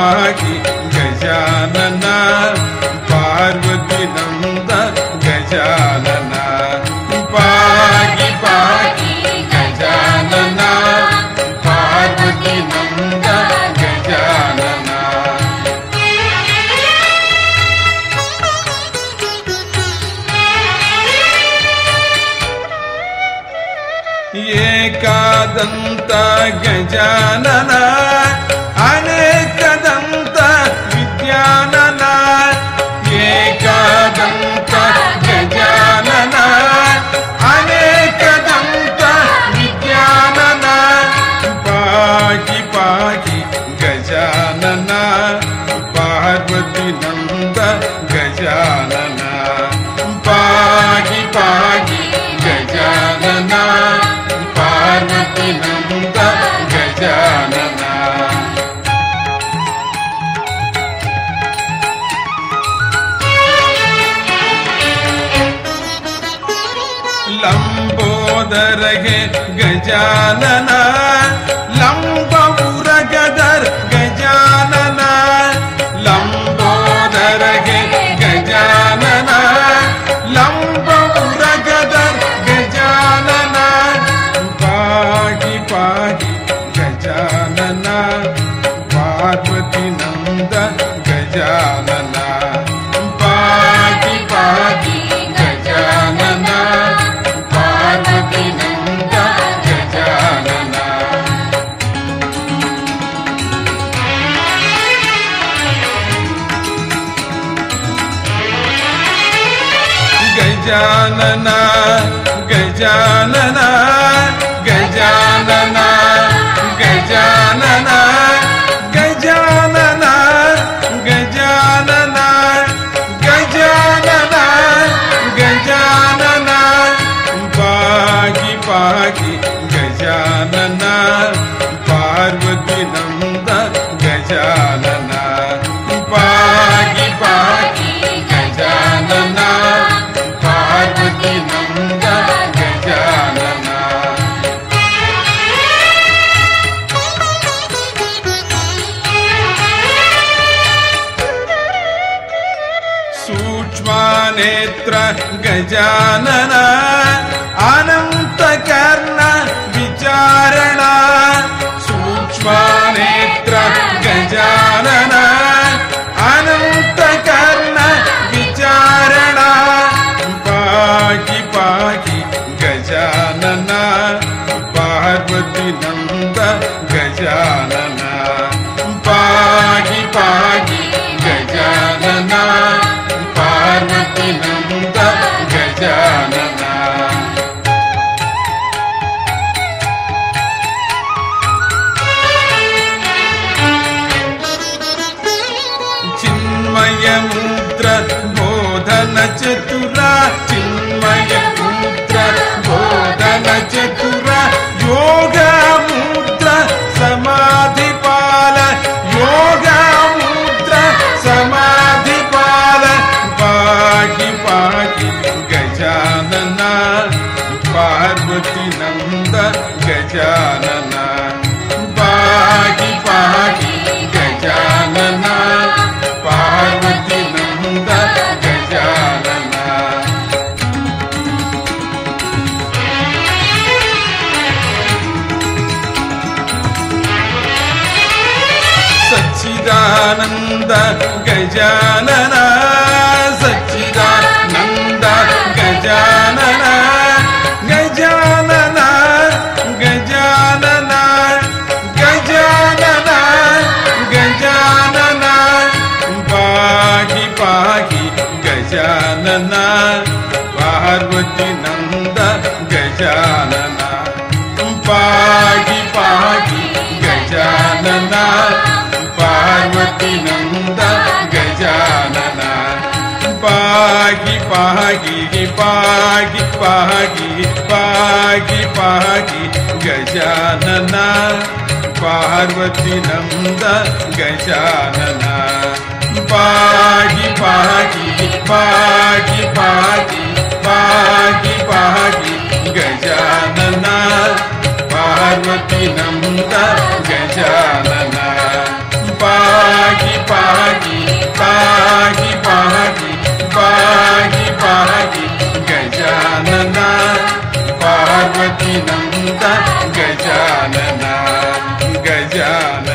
ಪಾಹಿ ಗಜಾನನ ಪಾರ್ವತಿ ನಂದ ಗಜಾನನ ಪಾಹಿ ಪಾಹಿ ಗಜಾನನ ಪಾರ್ವತಿ ನಂದ ಗಜಾನನ ಏಕಾದಂತ ಗಜಾನನ ಅನೇಕದಂತ ವಿದ್ಯಾನನ ಏಕಾದಂತ ಗಜಾನನ ಅನೇಕದಂತ ವಿದ್ಯಾನನ ಪಾಹಿ ಪಾಹಿ ಗಜಾನನ ಪಾರ್ವತಿ ನಂದ ಗಜಾನನ ಪಾಹಿ ಪಾಹಿ ಗಜಾನನ ಪಾರ್ವತಿ ನಂದ ಗಜಾನನ ಲಂಬೋದರಗೆ ಗಜಾನನ ಲಂಬವುರಗದರ್ ಗಜಾನನ ಲಂಬೋದರಗೆ ಗಜಾನನ ಲಂಬವುರಗದರ್ ಗಜಾನನ ಪಾಹಿ ಪಾಹಿ ಗಜಾನನ ಪಾರ್ವತಿ ನಂದ ಗಜಾನನ ಪಾಹಿ ಪಾಹಿ ಗಜಾನನ ಪಾರ್ವತಿ ನಂದ ಗಜಾನನ ಗಜಾನನ ಗಜಾನನ ಗಜಾನನ ಗಜಾನನ ಗಜಾನನ ಗಜಾನನ ಗಜಾನನ ಗಜಾನನ ಪಾಹಿ ಪಾಹಿ ಗಜಾನನ ಪಾರ್ವತಿ ನಂದ ಗಜಾನನ ಪಾಹಿ ಪಾಹಿ ಗಜಾನನ ಪಾರ್ವತಿ ನಂದ ಗಜಾನನ ಸೂಕ್ಷ್ಮನೇತ್ರ ಗಜಾನನ ಅನಂತ ಕರ್ಣ ವಿಚಾರಣ ಸೂಕ್ಷ್ಮನೇತ್ರ ಗಜಾನನ ಅನಂತ ಕರ್ಣ ವಿಚಾರಣ ಪಾಹಿ ಪಾಹಿ ಗಜಾನನ ಪಾರ್ವತಿ ನಂದ ಗಜಾನನ ಪಾಹಿ ಪಾಹಿ ಗಜಾನನ ಪಾರ್ವತಿ ನಂದ ಗಜಾನನ ಚಿನ್ಮಯ ಮುದ್ರ ಬೋಧನ ಚತುರ ಚಿನ್ಮಯ ಮುದ್ರ ಬೋಧನ ಚತುರ ಯೋಗ ಮುದ್ರ ಸಮಾಧಿ ಪಾಲ ಯೋಗ ಮುದ್ರ ಸಮಾಧಿ ಪಾಲ ಪಾಹಿ ಪಾಹಿ ಗಜಾನನ ಪಾರ್ವತಿ ನಂದ ಗಜಾನನ ಪಾಹಿ ಪಾಹಿ ಗಜಾನನ ಪಾರ್ವತಿ ನಂದ ಗಜಾನನ ಸಚ್ಚಿದಾನಂದ ಗಜಾನನ ಸಚ್ಚಿದಾನಂದ ಗಜಾನನ ಗಜಾನನ ಗಜಾನನ ಗಜಾನನ ಗಜಾನನ ಪಾಹಿ ಪಾಹಿ ಗಜಾನನ ಪಾರ್ವತಿ ನಂದ ಗಜಾನನ ಪಾಹಿ ಪಾಹಿ ಗಜಾನನ ಪಾರ್ವತಿ ನಂದ ಗಜಾನನ ಪಾಹಿ ಪಾಹಿ ಪಾಹಿ ಪಾಹಿ ಪಾಹಿ ಪಾಹಿ ಗಜಾನನ ಪಾರ್ವತಿ ನಂದ ಗಜಾನನ ಪಾಹಿ ಪಾಹಿ ಪಾಹಿ ಪಾಹಿ ಪಾಹಿ ಪಾಹಿ ಗಜಾನನ ಪಾರ್ವತಿ ನಂದ ಗಜಾನನ ಪಾಹಿ अभिनंद गजानना गजानना